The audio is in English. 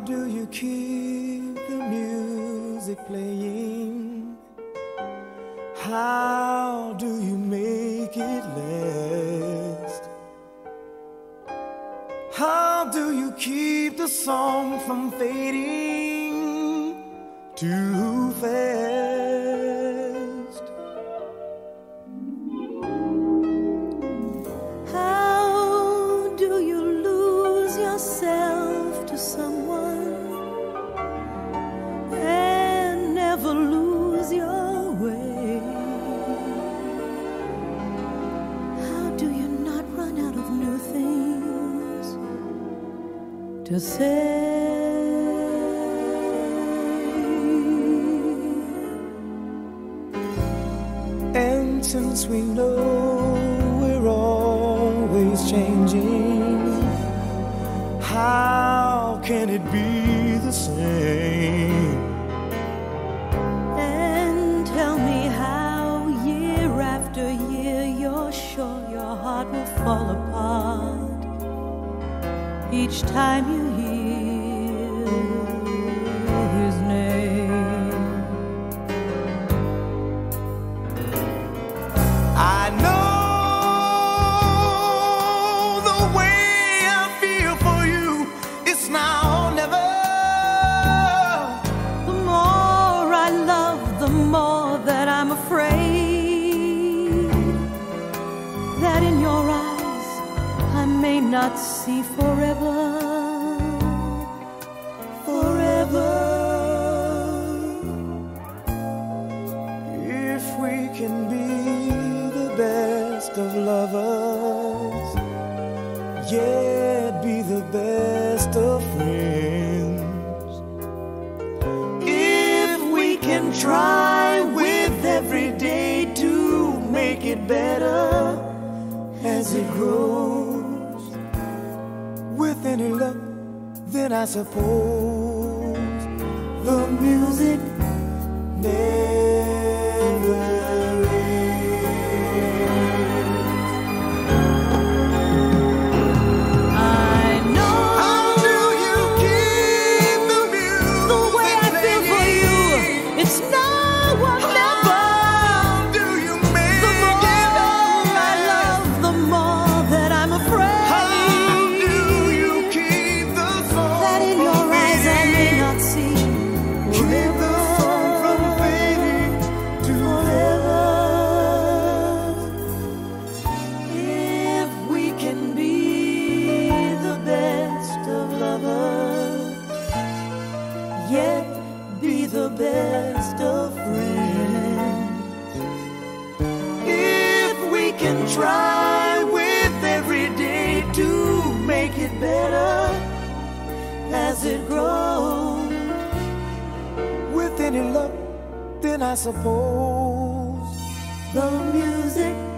do you keep the music playing? How do you make it last? How do you keep the song from fading too fast? How do you lose yourself to someone and never lose your way? How do you not run out of new things to say? And since we know we're always changing, how can it be the same? And tell me how year after year you're sure your heart will fall apart each time you hear his name. I know the way I feel for you, it's now or never. The more I love, the more that I'm afraid that in your eyes I may not see forever. Forever. If we can be the best of lovers, yet be the best of friends. If we can try with every day to make it better as it grows, with any luck, then I suppose the music never the best of friends. If we can try with every day to make it better as it grows, with any luck, then I suppose the music